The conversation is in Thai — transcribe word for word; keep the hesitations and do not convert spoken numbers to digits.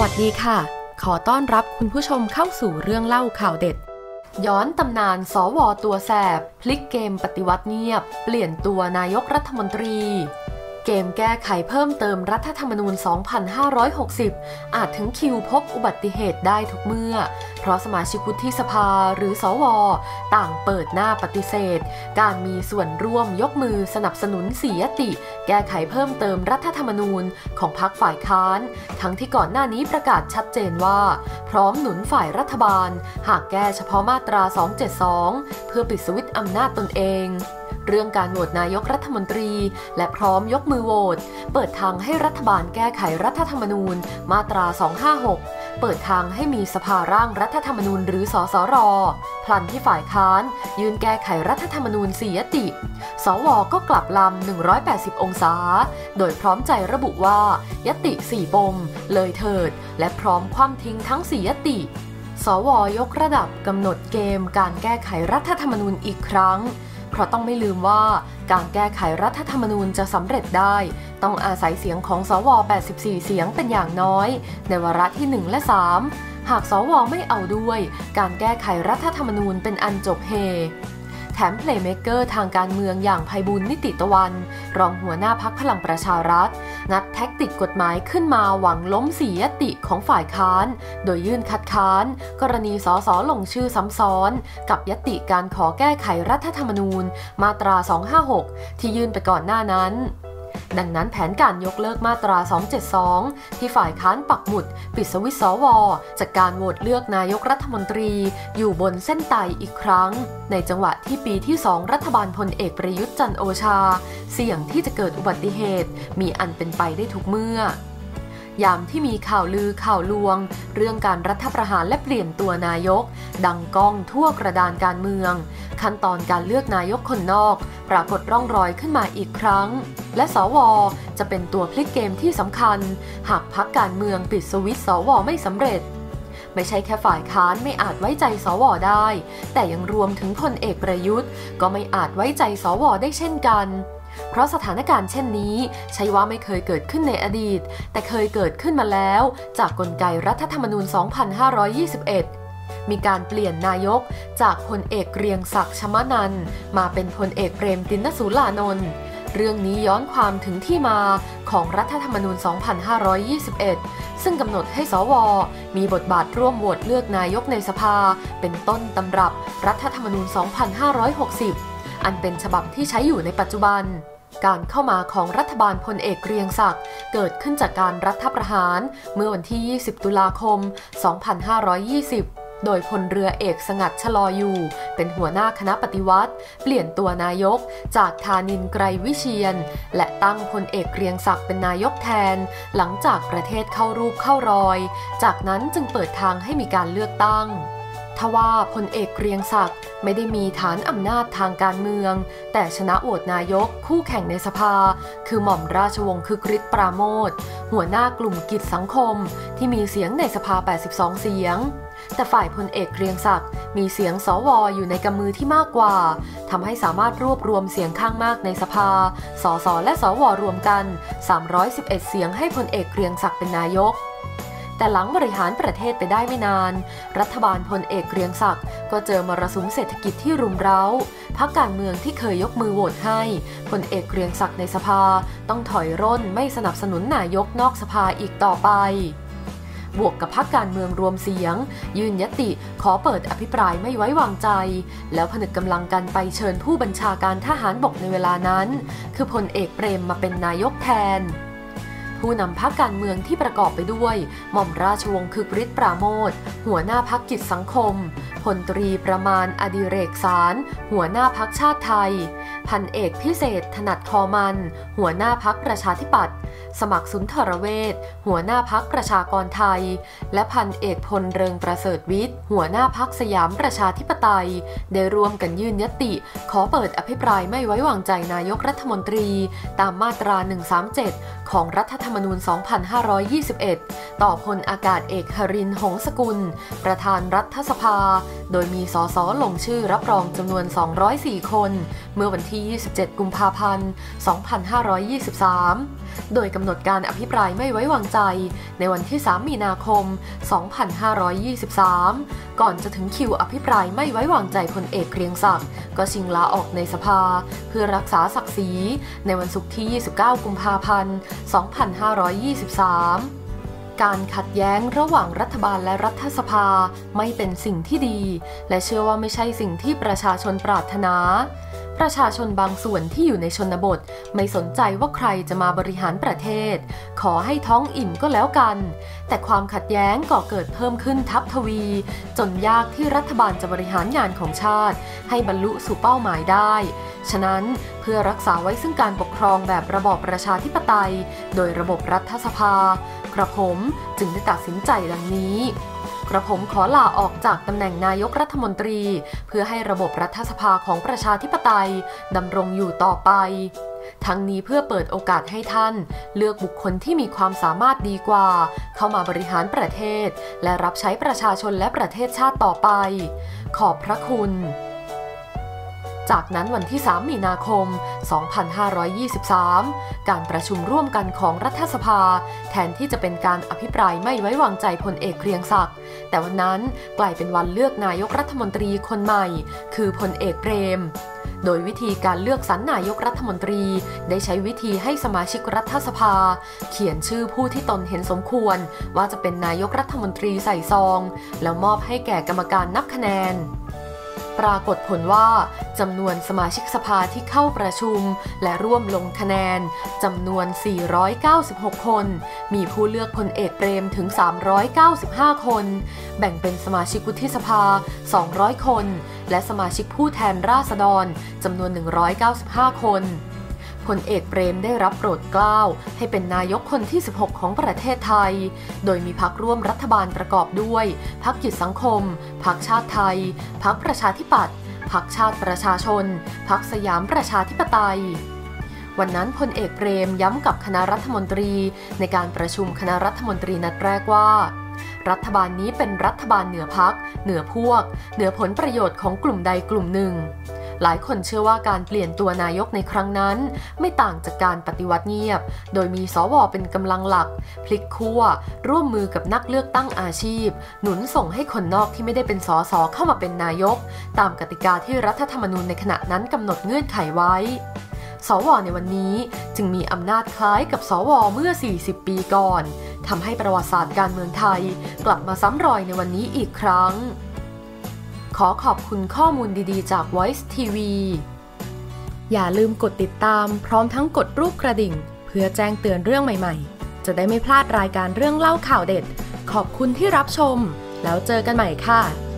สดีค่ะขอต้อนรับคุณผู้ชมเข้าสู่เรื่องเล่าข่าวเด็ดย้อนตำนานสวตัวแสบพลิกเกมปฏิวัติเงียบเปลี่ยนตัวนายกรัฐมนตรีเกมแก้ไขเพิ่มเติมรัฐธรรมนูญ สองพันห้าร้อยหกสิบ อาจถึงคิวพบอุบัติเหตุได้ทุกเมื่อเพราะสมาชิกวุฒิสภาหรือสวต่างเปิดหน้าปฏิเสธการมีส่วนร่วมยกมือสนับสนุนสี่ยติแก้ไขเพิ่มเติมรัฐธรรมนูญของพรรคฝ่ายค้านทั้งที่ก่อนหน้านี้ประกาศชัดเจนว่าพร้อมหนุนฝ่ายรัฐบาลหากแก้เฉพาะมาตราสองเจ็ดสองเพื่อปิดสวิตช์อำนาจตนเองเรื่องการโหวตนายกรัฐมนตรีและพร้อมยกมือโหวตเปิดทางให้รัฐบาลแก้ไขรัฐธรรมนูญมาตราสองห้าหกเปิดทางให้มีสภาร่างรัฐธรรมนูญหรือสสรพลันที่ฝ่ายค้านยื่นแก้ไขรัฐธรรมนูญสี่ยติสวก็กลับลำหนึ่งร้อยแปดสิบองศาโดยพร้อมใจระบุว่ายติสี่ปมเลยเถิดและพร้อมคว่ำทิ้งทั้งสี่ยติสวยกระดับกำหนดเกมการแก้ไขรัฐธรรมนูญอีกครั้งเพราะต้องไม่ลืมว่าการแก้ไขรัฐธรรมนูญจะสำเร็จได้ต้องอาศัยเสียงของสวแปดสิบสี่เสียงเป็นอย่างน้อยในวาระที่หนึ่งและสามหากสวไม่เอาด้วยการแก้ไขรัฐธรรมนูญเป็นอันจบเฮแถมเพลย์เมคเกอร์ทางการเมืองอย่างไพบูลย์นิติตะวันรองหัวหน้าพรรคพลังประชารัฐงัดแท็กติกกฎหมายขึ้นมาหวังล้มสี่ยติของฝ่ายค้านโดยยื่นคัดค้านกรณีสสลงชื่อซ้ำซ้อนกับยติการขอแก้ไขรัฐธรรมนูญมาตราสองห้าหกที่ยื่นไปก่อนหน้านั้นดังนั้นแผนการยกเลิกมาตราสองเจ็ดสองที่ฝ่ายค้านปักหมุดปิดสวิตช์สวจากการโหวตเลือกนายกรัฐมนตรีอยู่บนเส้นตายอีกครั้งในจังหวะที่ปีที่สองรัฐบาลพลเอกประยุทธ์จันทร์โอชาเสี่ยงที่จะเกิดอุบัติเหตุมีอันเป็นไปได้ทุกเมื่อยามที่มีข่าวลือข่าวลวงเรื่องการรัฐประหารและเปลี่ยนตัวนายกดังก้องทั่วกระดานการเมืองขั้นตอนการเลือกนายกคนนอกปรากฏร่องรอยขึ้นมาอีกครั้งและสวจะเป็นตัวพลิกเกมที่สำคัญหากพรรคการเมืองปิดสวิตช์สวไม่สำเร็จไม่ใช่แค่ฝ่ายค้านไม่อาจไว้ใจสวได้แต่ยังรวมถึงพลเอกประยุทธ์ก็ไม่อาจไว้ใจสวได้เช่นกันเพราะสถานการณ์เช่นนี้ใช่ว่าไม่เคยเกิดขึ้นในอดีตแต่เคยเกิดขึ้นมาแล้วจากกลไกรัฐธรรมนูญ สองพันห้าร้อยยี่สิบเอ็ด มีการเปลี่ยนนายกจากพลเอกเกรียงศักดิ์ชมนันท์มาเป็นพลเอกเปรมติณสูลานนท์เรื่องนี้ย้อนความถึงที่มาของรัฐธรรมนูญ สองพันห้าร้อยยี่สิบเอ็ด ซึ่งกำหนดให้สวมีบทบาทร่วมโหวตเลือกนายกในสภาเป็นต้นตำรับรัฐธรรมนูญ สองพันห้าร้อยหกสิบ อันเป็นฉบับที่ใช้อยู่ในปัจจุบันการเข้ามาของรัฐบาลพลเอกเกรียงศักดิ์เกิดขึ้นจากการรัฐประหารเมื่อวันที่ยี่สิบตุลาคมสองพันห้าร้อยยี่สิบโดยพลเรือเอกสงัดชลออยู่เป็นหัวหน้าคณะปฏิวัติเปลี่ยนตัวนายกจากธานินทร์ไกรวิเชียรและตั้งพลเอกเกรียงศักดิ์เป็นนายกแทนหลังจากประเทศเข้ารูปเข้ารอยจากนั้นจึงเปิดทางให้มีการเลือกตั้งทว่าพลเอกเกรียงศักดิ์ไม่ได้มีฐานอำนาจทางการเมืองแต่ชนะโหวตนายกคู่แข่งในสภาคือหม่อมราชวงศ์คึกฤทธิ์ปราโมชหัวหน้ากลุ่มกิจสังคมที่มีเสียงในสภาแปดสิบสองเสียงแต่ฝ่ายพลเอกเกรียงศักดิ์มีเสียงสวอยู่ในกำมือที่มากกว่าทำให้สามารถรวบรวมเสียงข้างมากในสภาสสและสวรวมกันสามร้อยสิบเอ็ดเสียงให้พลเอกเกรียงศักดิ์เป็นนายกแต่หลังบริหารประเทศไปได้ไม่นานรัฐบาลพลเอกเกรียงศักดิ์ก็เจอมรสุมเศรษฐกิจที่รุมเร้าพรรคการเมืองที่เคยยกมือโหวตให้พลเอกเกรียงศักดิ์ในสภาต้องถอยร่นไม่สนับสนุนนายกนอกสภาอีกต่อไปบวกกับพรรคการเมืองรวมเสียงยื่นยติขอเปิดอภิปรายไม่ไว้วางใจแล้วผนึกกำลังกันไปเชิญผู้บัญชาการทหารบกในเวลานั้นคือพลเอกเปรมมาเป็นนายกแทนผู้นำพรรคการเมืองที่ประกอบไปด้วยหม่อมราชวงศ์คึกฤทธิ์ปราโมชหัวหน้าพรรคกิจสังคมพลตรีประมาณอดิเรกสารหัวหน้าพรรคชาติไทยพันเอกพิเศษถนัดคอมันหัวหน้าพรรคประชาธิปัตย์สมัครสุนทรเวชหัวหน้าพรรคประชากรไทยและพันเอกพลเริงประเสริฐวิทย์หัวหน้าพรรคสยามประชาธิปไตยได้ร่วมกันยื่นยติขอเปิดอภิปรายไม่ไว้วางใจนายกรัฐมนตรีตามมาตราหนึ่งสามเจ็ดของรัฐธรรมนูญ สองพันห้าร้อยยี่สิบเอ็ด ต่อพลอากาศเอกหรินทร์ หงสกุลประธานรัฐสภาโดยมีสสลงชื่อรับรองจำนวนสองร้อยสี่คนเมื่อวันที่ยี่สิบเจ็ดกุมภาพันธ์สองพันห้าร้อยยี่สิบสามโดยกำหนดการอภิปรายไม่ไว้วางใจในวันที่สามมีนาคมสองพันห้าร้อยยี่สิบสามก่อนจะถึงคิวอภิปรายไม่ไว้วางใจพลเอกเกรียงศักดิ์ก็ชิงลาออกในสภาเพื่อรักษาศักดิ์ศรีในวันศุกร์ที่ยี่สิบเก้ากุมภาพันธ์สองพันห้าร้อยยี่สิบสามการขัดแย้งระหว่างรัฐบาลและรัฐสภาไม่เป็นสิ่งที่ดีและเชื่อว่าไม่ใช่สิ่งที่ประชาชนปรารถนาประชาชนบางส่วนที่อยู่ในชนบทไม่สนใจว่าใครจะมาบริหารประเทศขอให้ท้องอิ่มก็แล้วกันแต่ความขัดแย้งก่อเกิดเพิ่มขึ้นทับทวีจนยากที่รัฐบาลจะบริหารงานของชาติให้บรรลุสู่เป้าหมายได้ฉะนั้นเพื่อรักษาไว้ซึ่งการปกครองแบบระบอบประชาธิปไตยโดยระบบรัฐสภากระผมจึงได้ตัดสินใจดังนี้กระผมขอลาออกจากตำแหน่งนายกรัฐมนตรีเพื่อให้ระบบรัฐสภาของประชาธิปไตยดำรงอยู่ต่อไปทั้งนี้เพื่อเปิดโอกาสให้ท่านเลือกบุคคลที่มีความสามารถดีกว่าเข้ามาบริหารประเทศและรับใช้ประชาชนและประเทศชาติต่อไปขอบพระคุณจากนั้นวันที่สามมีนาคมสองพันห้าร้อยยี่สิบสามการประชุมร่วมกันของรัฐสภาแทนที่จะเป็นการอภิปรายไม่ไว้วางใจพลเอกเกรียงศักดิ์แต่วันนั้นกลายเป็นวันเลือกนายกรัฐมนตรีคนใหม่คือพลเอกเปรมโดยวิธีการเลือกสรรนายกรัฐมนตรีได้ใช้วิธีให้สมาชิกรัฐสภาเขียนชื่อผู้ที่ตนเห็นสมควรว่าจะเป็นนายกรัฐมนตรีใส่ซองแล้วมอบให้แก่กรรมการนับคะแนนปรากฏผลว่าจำนวนสมาชิกสภาที่เข้าประชุมและร่วมลงคะแนนจำนวนสี่ร้อยเก้าสิบหกคนมีผู้เลือกพลเอกเปรมถึงสามร้อยเก้าสิบห้าคนแบ่งเป็นสมาชิกวุฒิสภาสองร้อยคนและสมาชิกผู้แทนราษฎรจำนวนหนึ่งร้อยเก้าสิบห้าคนพลเอกเปรมได้รับโปรดเกล้าให้เป็นนายกคนที่สิบหกของประเทศไทยโดยมีพรรคร่วมรัฐบาลประกอบด้วยพรรคกิจสังคมพรรคชาติไทยพรรคประชาธิปัตย์พรรคชาติประชาชนพรรคสยามประชาธิปไตยวันนั้นพลเอกเปรมย้ำกับคณะรัฐมนตรีในการประชุมคณะรัฐมนตรีนัดแรกว่ารัฐบาลนี้เป็นรัฐบาลเหนือพรรคเหนือพวกเหนือผลประโยชน์ของกลุ่มใดกลุ่มหนึ่งหลายคนเชื่อว่าการเปลี่ยนตัวนายกในครั้งนั้นไม่ต่างจากการปฏิวัติเงียบโดยมีสวเป็นกำลังหลักพลิกขั้วร่วมมือกับนักเลือกตั้งอาชีพหนุนส่งให้คนนอกที่ไม่ได้เป็นสสเข้ามาเป็นนายกตามกติกาที่รัฐธรรมนูญในขณะนั้นกำหนดเงื่อนไขไว้สวในวันนี้จึงมีอำนาจคล้ายกับสวเมื่อสี่สิบปีก่อนทำให้ประวัติศาสตร์การเมืองไทยกลับมาซ้ำรอยในวันนี้อีกครั้งขอขอบคุณข้อมูลดีๆจาก Voice ที วี อย่าลืมกดติดตามพร้อมทั้งกดรูปกระดิ่งเพื่อแจ้งเตือนเรื่องใหม่ๆจะได้ไม่พลาดรายการเรื่องเล่าข่าวเด็ดขอบคุณที่รับชมแล้วเจอกันใหม่ค่ะ